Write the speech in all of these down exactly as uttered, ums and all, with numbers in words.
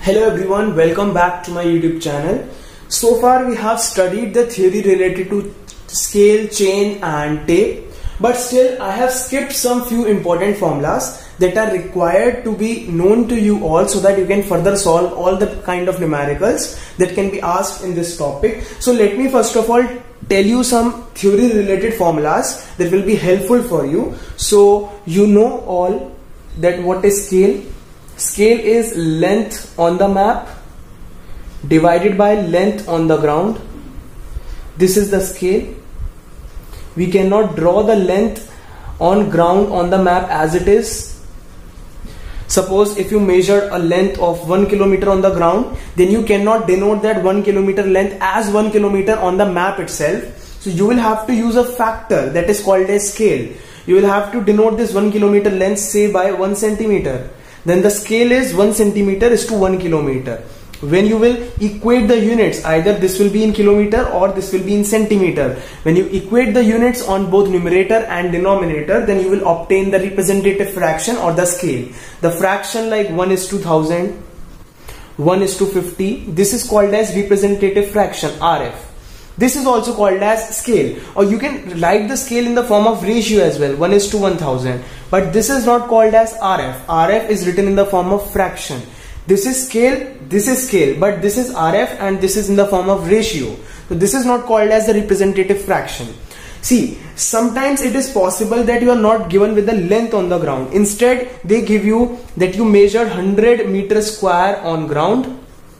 Hello everyone, welcome back to my YouTube channel. So far we have studied the theory related to scale, chain and tape, but still I have skipped some few important formulas that are required to be known to you all so that you can further solve all the kind of numericals that can be asked in this topic. So let me first of all tell you some theory related formulas that will be helpful for you. So you know all that what is scale. Scale is length on the map divided by length on the ground. This is the scale. We cannot draw the length on ground on the map as it is. Suppose if you measure a length of one kilometer on the ground, then you cannot denote that one kilometer length as one kilometer on the map itself. So you will have to use a factor that is called a scale. You will have to denote this one kilometer length say by one centimeter. Then the scale is one centimeter is to one kilometer. When you will equate the units, either this will be in kilometer or this will be in centimeter. When you equate the units on both numerator and denominator, then you will obtain the representative fraction or the scale. The fraction like one is to one thousand, one is to fifty. This is called as representative fraction, R F. This is also called as scale, or you can write the scale in the form of ratio as well, one is to one thousand. But this is not called as R F. R F is written in the form of fraction. This is scale, this is scale, but this is R F and this is in the form of ratio. So this is not called as the representative fraction. See, sometimes it is possible that you are not given with the length on the ground. Instead, they give you that you measured one hundred meters square on ground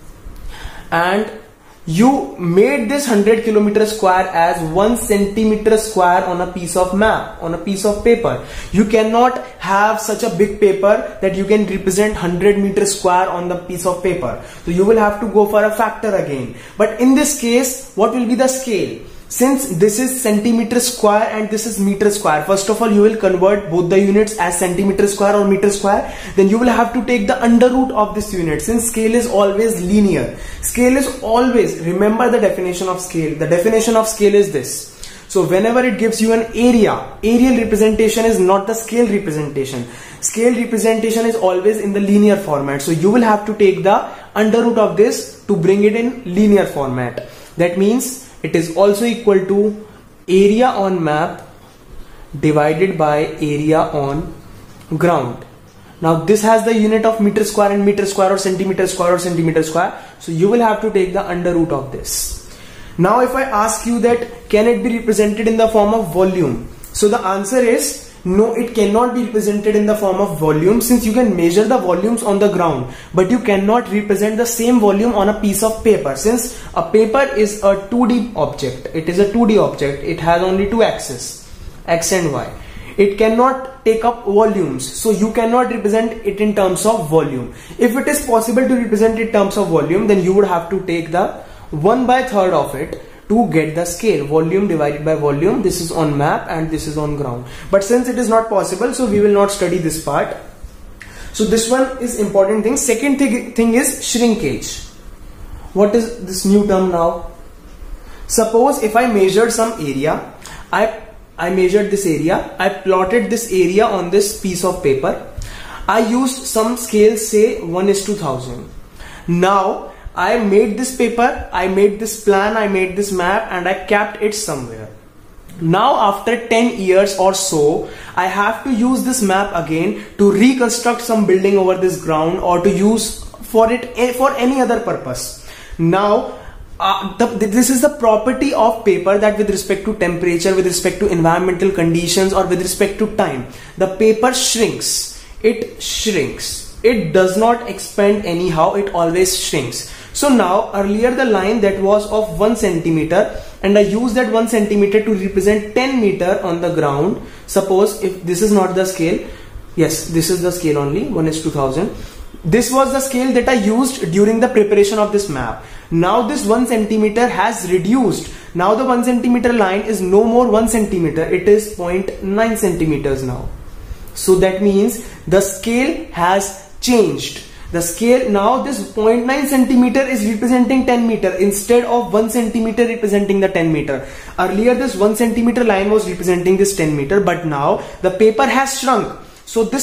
and you made this one hundred kilometer square as one centimeter square on a piece of map, on a piece of paper. You cannot have such a big paper that you can represent one hundred meters square on the piece of paper. So you will have to go for a factor again. But in this case, what will be the scale? Since this is centimeter square and this is meter square, first of all you will convert both the units as centimeter square or meter square. Then you will have to take the under root of this unit. Since scale is always linear, scale is always, remember the definition of scale. The definition of scale is this. So whenever it gives you an area, aerial representation is not the scale representation. Scale representation is always in the linear format. So you will have to take the under root of this to bring it in linear format. That means it is also equal to area on map divided by area on ground. Now this has the unit of meter square and meter square or centimeter square or centimeter square. So you will have to take the under root of this. Now if I ask you that can it be represented in the form of volume? So the answer is no, it cannot be represented in the form of volume, since you can measure the volumes on the ground, but you cannot represent the same volume on a piece of paper. Since a paper is a two D object, it is a two D object, it has only two axes, X and Y. It cannot take up volumes, so you cannot represent it in terms of volume. If it is possible to represent it in terms of volume, then you would have to take the one by third of it to get the scale, volume divided by volume. This is on map and this is on ground. But since it is not possible, so we will not study this part. So this one is important thing. Second thing, thing is shrinkage. What is this new term now? Suppose if I measured some area, I, I measured this area, I plotted this area on this piece of paper. I used some scale, say one is to one thousand. Now I made this paper, I made this plan, I made this map and I kept it somewhere. Now after ten years or so, I have to use this map again to reconstruct some building over this ground or to use for it for any other purpose. Now uh, the, this is the property of paper that with respect to temperature, with respect to environmental conditions or with respect to time, the paper shrinks. It shrinks. It does not expand anyhow, it always shrinks. So now earlier the line that was of one centimeter and I used that one centimeter to represent ten meter on the ground. Suppose if this is not the scale, yes, this is the scale only, one is to one thousand. This was the scale that I used during the preparation of this map. Now this one centimeter has reduced. Now the one centimeter line is no more one centimeter, it is zero point nine centimeters now. So that means the scale has changed. The scale now, this zero point nine centimeter is representing ten meter instead of one centimeter representing the ten meter. Earlier this one centimeter line was representing this ten meter, but now the paper has shrunk. So this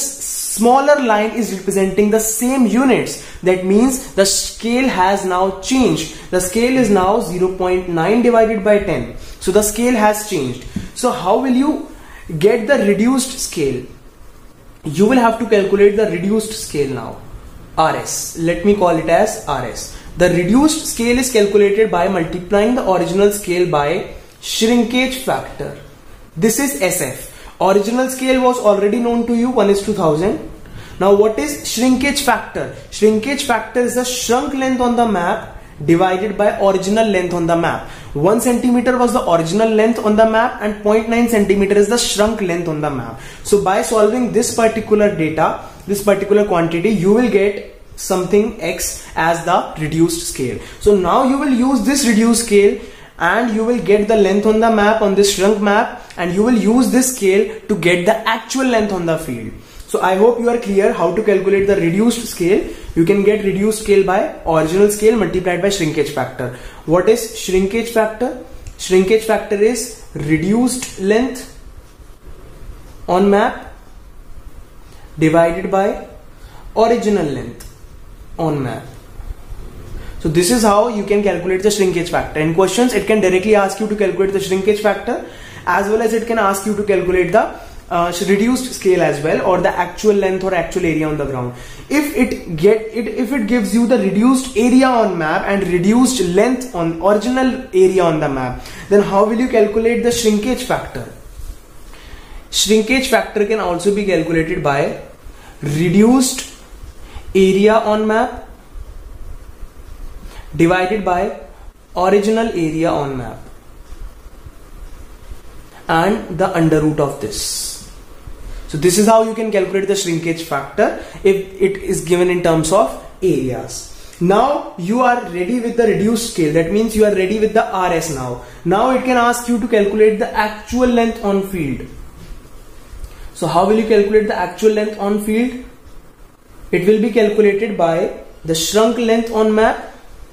smaller line is representing the same units. That means the scale has now changed. The scale is now zero point nine divided by ten. So the scale has changed. So how will you get the reduced scale? You will have to calculate the reduced scale now. R S. Let me call it as R S. The reduced scale is calculated by multiplying the original scale by shrinkage factor. This is S F. Original scale was already known to you, one is to one thousand. Now what is shrinkage factor? Shrinkage factor is the shrunk length on the map divided by original length on the map. one centimeter was the original length on the map and zero point nine centimeter is the shrunk length on the map. So by solving this particular data, this particular quantity, you will get something X as the reduced scale. So now you will use this reduced scale and you will get the length on the map on this shrunk map, and you will use this scale to get the actual length on the field. So I hope you are clear how to calculate the reduced scale. You can get reduced scale by original scale multiplied by shrinkage factor. What is shrinkage factor? Shrinkage factor is reduced length on map divided by original length on map. So this is how you can calculate the shrinkage factor. In questions, it can directly ask you to calculate the shrinkage factor, as well as it can ask you to calculate the uh, reduced scale as well, or the actual length or actual area on the ground. If it get it, if it gives you the reduced area on map and reduced length on original area on the map, then how will you calculate the shrinkage factor? Shrinkage factor can also be calculated by reduced area on map divided by original area on map and the under root of this. So this is how you can calculate the shrinkage factor if it is given in terms of areas. Now you are ready with the reduced scale. That means you are ready with the R S now. Now it can ask you to calculate the actual length on field. So how will you calculate the actual length on field? It will be calculated by the shrunk length on map.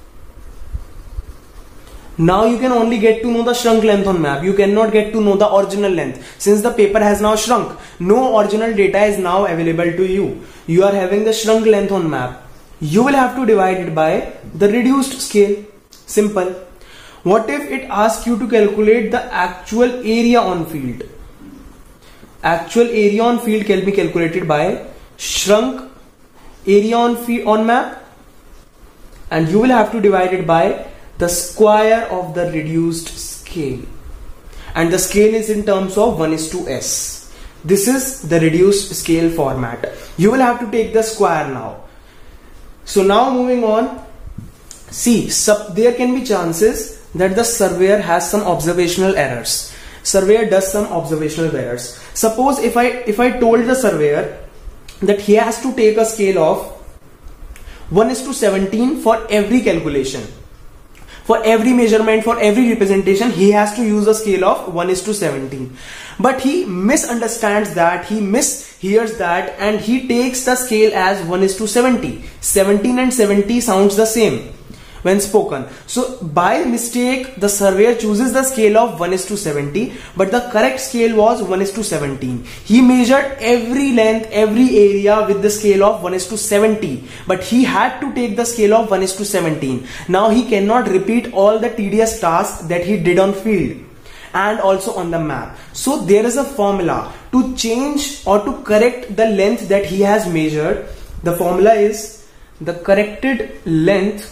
Now you can only get to know the shrunk length on map. You cannot get to know the original length. Since the paper has now shrunk, no original data is now available to you. You are having the shrunk length on map. You will have to divide it by the reduced scale. Simple. What if it asks you to calculate the actual area on field? Actual area on field can be calculated by shrunk area on field on map, and you will have to divide it by the square of the reduced scale, and the scale is in terms of one is to S. This is the reduced scale format. You will have to take the square now. So now moving on, see, sub, there can be chances that the surveyor has some observational errors. Surveyor does some observational errors. Suppose if I if I told the surveyor that he has to take a scale of one is to seventeen for every calculation. For every measurement, for every representation, he has to use a scale of one is to seventeen. But he misunderstands that, he mishears that, and he takes the scale as one is to seventy. seventeen and seventy sounds the same when spoken. So by mistake, the surveyor chooses the scale of one is to seventy, but the correct scale was one is to seventeen. He measured every length, every area with the scale of one is to seventy, but he had to take the scale of one is to seventeen. Now he cannot repeat all the tedious tasks that he did on field and also on the map. So there is a formula to change or to correct the length that he has measured. The formula is the corrected length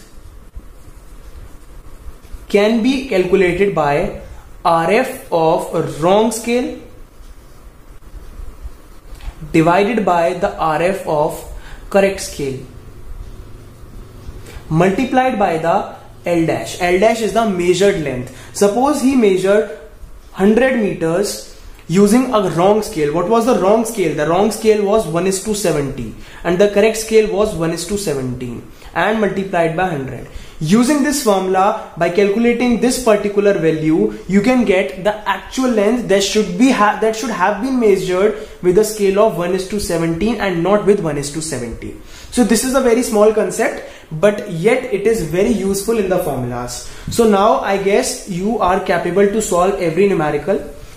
can be calculated by R F of a wrong scale divided by the R F of correct scale multiplied by the L dash. L dash is the measured length. Suppose he measured one hundred meters using a wrong scale. What was the wrong scale? The wrong scale was one is to seventy and the correct scale was one is to seventeen and multiplied by one hundred. Using this formula, by calculating this particular value, you can get the actual length that should be ha that should have been measured with a scale of one is to seventeen and not with one is to seventy. So this is a very small concept, but yet it is very useful in the formulas. So now I guess you are capable to solve every numerical.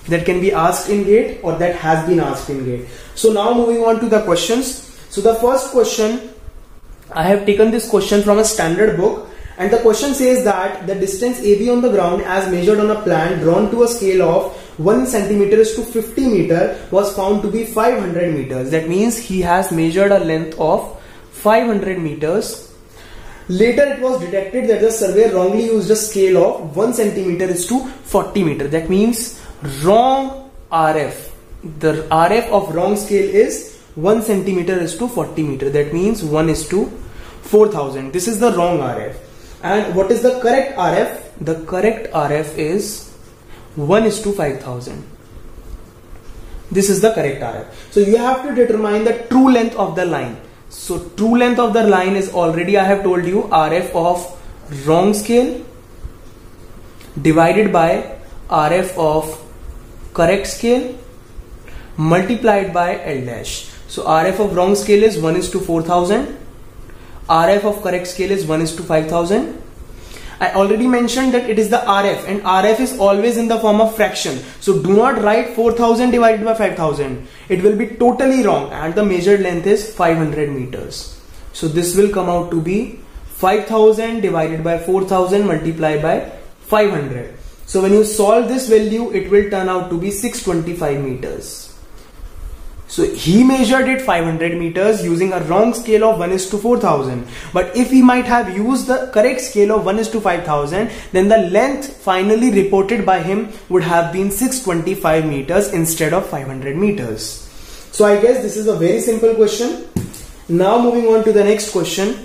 that can be asked in GATE or that has been asked in GATE. So now moving on to the questions. So the first question, I have taken this question from a standard book, and the question says that the distance A B on the ground as measured on a plan drawn to a scale of one centimeter to fifty meter was found to be five hundred meters. That means he has measured a length of five hundred meters. Later it was detected that the surveyor wrongly used a scale of one centimeter to forty meter. That means wrong R F. The R F of wrong scale is one centimeter is to forty meter. That means one is to four thousand. This is the wrong R F. And what is the correct R F? The correct R F is one is to five thousand. This is the correct R F. So you have to determine the true length of the line. So true length of the line is already, I have told you, R F of wrong scale divided by R F of correct scale multiplied by L dash. So R F of wrong scale is one is to four thousand. R F of correct scale is one is to five thousand. I already mentioned that it is the R F, and R F is always in the form of fraction. So do not write four thousand divided by five thousand. It will be totally wrong, and the measured length is five hundred meters. So this will come out to be five thousand divided by four thousand multiplied by five hundred. So when you solve this value, it will turn out to be six hundred twenty-five meters. So he measured it five hundred meters using a wrong scale of one is to four thousand. But if he might have used the correct scale of one is to five thousand, then the length finally reported by him would have been six hundred twenty-five meters instead of five hundred meters. So I guess this is a very simple question. Now moving on to the next question.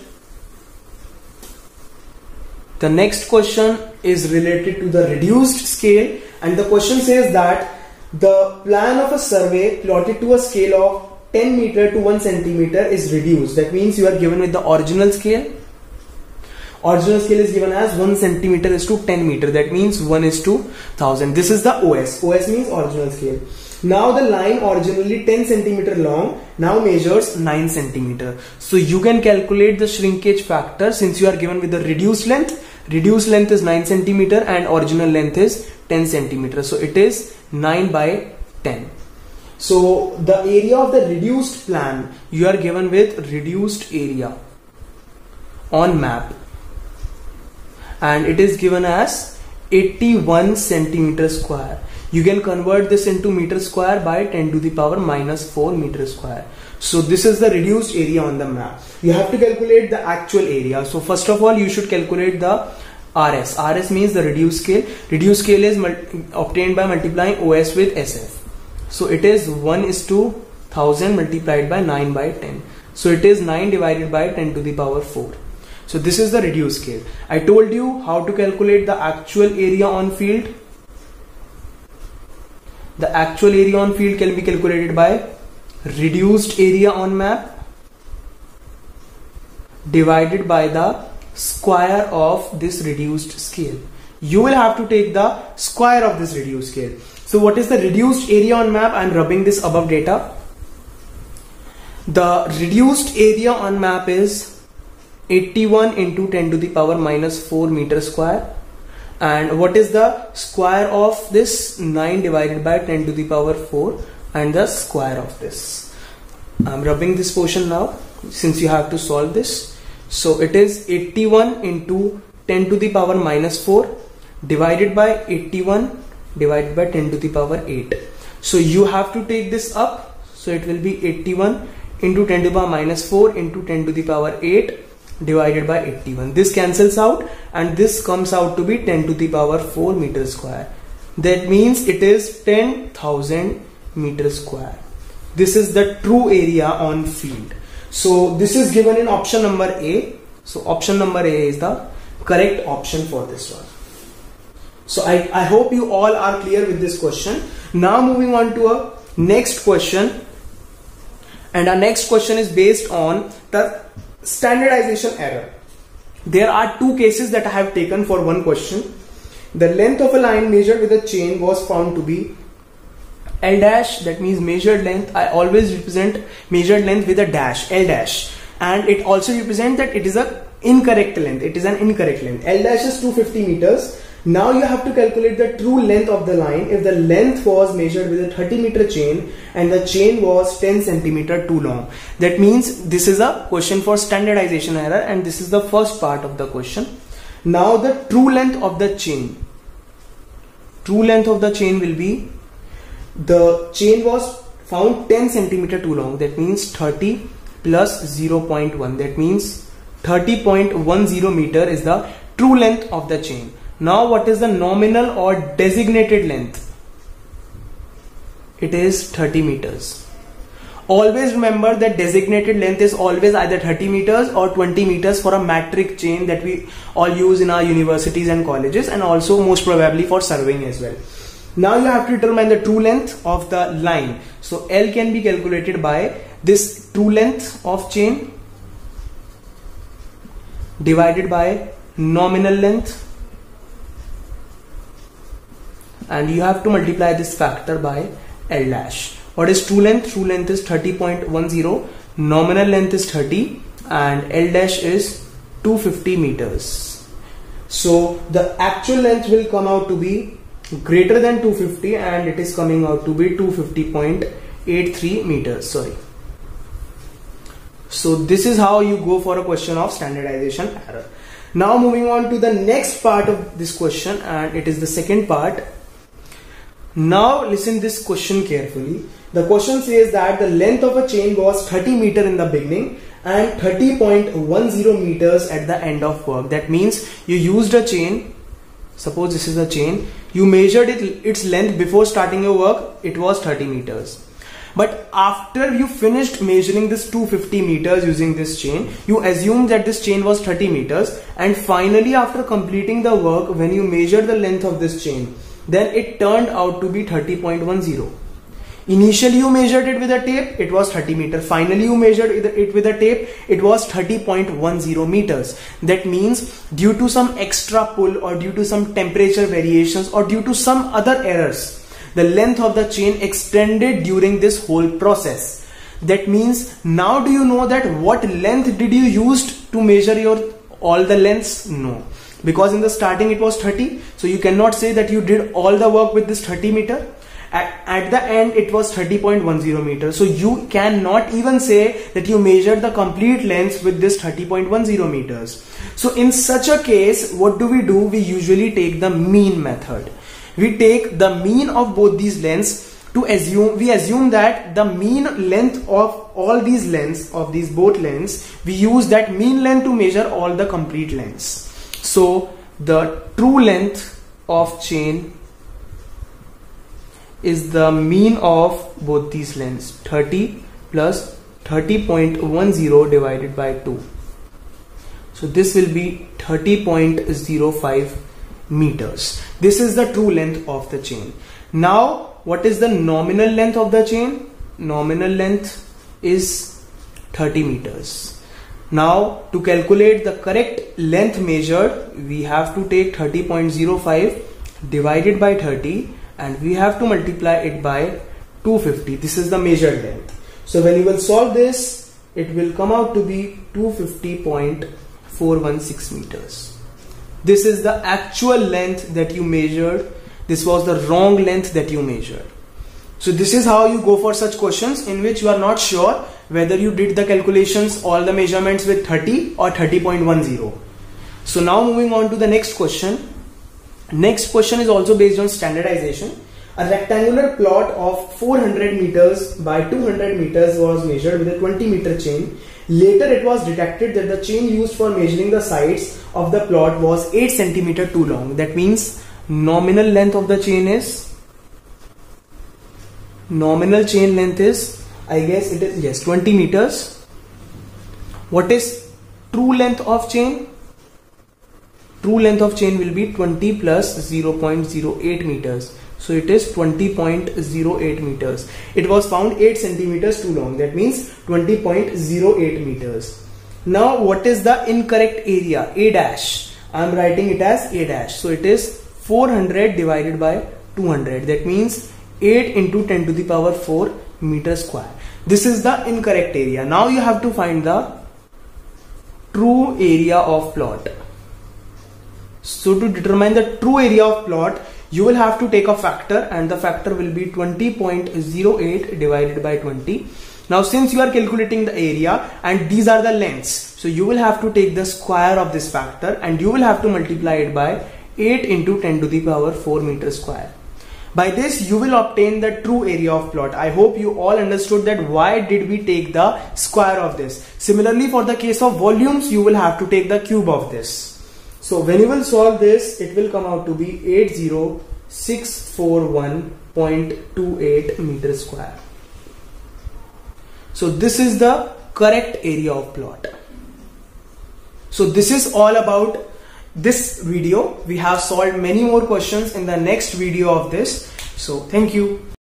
The next question is related to the reduced scale, and the question says that the plan of a survey plotted to a scale of ten meter to one centimeter is reduced. That means you are given with the original scale. Original scale is given as one centimeter is to ten meter. That means one is to one thousand. This is the O S. O S means original scale. Now the line originally ten centimeter long now measures nine centimeter. So you can calculate the shrinkage factor since you are given with the reduced length. Reduced length is nine centimeter and original length is ten centimeter. So it is nine by ten. So the area of the reduced plan, you are given with reduced area on map, and it is given as eighty-one centimeter square. You can convert this into meter square by ten to the power minus four meter square. So this is the reduced area on the map. You have to calculate the actual area. So first of all, you should calculate the R S. R S means the reduced scale. Reduced scale is obtained by multiplying O S with S F. So it is one is to one thousand multiplied by nine by ten. So it is nine divided by ten to the power four. So this is the reduced scale. I told you how to calculate the actual area on field. The actual area on field can be calculated by reduced area on map divided by the square of this reduced scale. You will have to take the square of this reduced scale. So what is the reduced area on map? I am rubbing this above data. The reduced area on map is eighty-one into ten to the power minus four meter square. And what is the square of this? nine divided by ten to the power four, and the square of this. I am rubbing this portion now since you have to solve this. So it is eighty-one into ten to the power minus four divided by eighty-one divided by ten to the power eight. So you have to take this up. So it will be eighty-one into ten to the power minus four into ten to the power eight divided by eighty-one. This cancels out and this comes out to be ten to the power four meter square. That means it is ten thousand meter square. This is the true area on field. So this is given in option number A. So option number A is the correct option for this one. So I, I hope you all are clear with this question. Now moving on to a next question. And our next question is based on the standardization error. There are two cases that I have taken for one question. The length of a line measured with a chain was found to be L dash, that means measured length. I always represent measured length with a dash, L dash, and it also represents that it is a incorrect length. It is an incorrect length. L dash is two hundred fifty meters Now you have to calculate the true length of the line if the length was measured with a thirty meter chain and the chain was ten centimeter too long. That means this is a question for standardization error, and this is the first part of the question. Now the true length of the chain. True length of the chain will be, the chain was found ten centimeter too long. That means thirty plus zero point one. That means thirty point one zero meter is the true length of the chain. Now what is the nominal or designated length? It is thirty meters. Always remember that designated length is always either thirty meters or twenty meters for a metric chain that we all use in our universities and colleges, and also most probably for surveying as well. Now you have to determine the true length of the line. So L can be calculated by this true length of chain divided by nominal length, and you have to multiply this factor by L dash. What is true length? True length is thirty point one zero, nominal length is thirty, and L dash is two hundred fifty meters. So the actual length will come out to be greater than two hundred fifty, and it is coming out to be two hundred fifty point eight three meters. Sorry. So this is how you go for a question of standardization error. Now moving on to the next part of this question, and it is the second part. Now listen this question carefully. The question says that the length of a chain was thirty meter in the beginning and thirty point one zero meters at the end of work. That means you used a chain. Suppose this is a chain. You measured it, its length before starting your work. It was thirty meters. But after you finished measuring this two hundred fifty meters using this chain, you assumed that this chain was thirty meters, and finally after completing the work, when you measured the length of this chain, then it turned out to be thirty point one zero. Initially you measured it with a tape, it was thirty meters. Finally you measured it with a tape, it was thirty point one zero meters. That means due to some extra pull, or due to some temperature variations, or due to some other errors, the length of the chain extended during this whole process. That means now do you know that what length did you use to measure your all the lengths? No. Because in the starting it was thirty, so you cannot say that you did all the work with this thirty meter. At, at the end it was thirty point one zero meters, so you cannot even say that you measured the complete length with this thirty point one zero meters. So in such a case, what do we do? We usually take the mean method. We take the mean of both these lengths to assume, we assume that the mean length of all these lengths, of these both lengths, we use that mean length to measure all the complete lengths. So the true length of chain is the mean of both these lengths, thirty plus thirty point one zero divided by two. So this will be thirty point zero five meters. This is the true length of the chain. Now what is the nominal length of the chain? Nominal length is thirty meters. Now to calculate the correct length measured, we have to take thirty point zero five divided by thirty, and we have to multiply it by two hundred fifty. This is the measured length. So when you will solve this, it will come out to be two hundred fifty point four one six meters. This is the actual length that you measured. This was the wrong length that you measured. So this is how you go for such questions in which you are not sure whether you did the calculations, all the measurements with thirty or thirty point one zero. So now moving on to the next question. Next question is also based on standardization. A rectangular plot of four hundred meters by two hundred meters was measured with a twenty meter chain. Later it was detected that the chain used for measuring the sides of the plot was eight centimeters too long. That means nominal length of the chain is, nominal chain length is, I guess it is, yes, twenty meters. What is true length of chain? True length of chain will be twenty plus zero point zero eight meters. So it is twenty point zero eight meters. It was found eight centimeters too long. That means twenty point zero eight meters. Now what is the incorrect area? A dash. I am writing it as A dash. So it is four hundred divided by two hundred. That means eight into ten to the power four meter square. This is the incorrect area. Now you have to find the true area of plot. So to determine the true area of plot, you will have to take a factor, and the factor will be twenty point zero eight divided by twenty. Now since you are calculating the area and these are the lengths, so you will have to take the square of this factor and you will have to multiply it by eight into ten to the power four meter square. By this you will obtain the true area of plot. I hope you all understood that why did we take the square of this. Similarly, for the case of volumes, you will have to take the cube of this. So when you will solve this, it will come out to be eight zero six four one point two eight meter square. So this is the correct area of plot. So this is all about this video. We have solved many more questions in the next video of this. So thank you.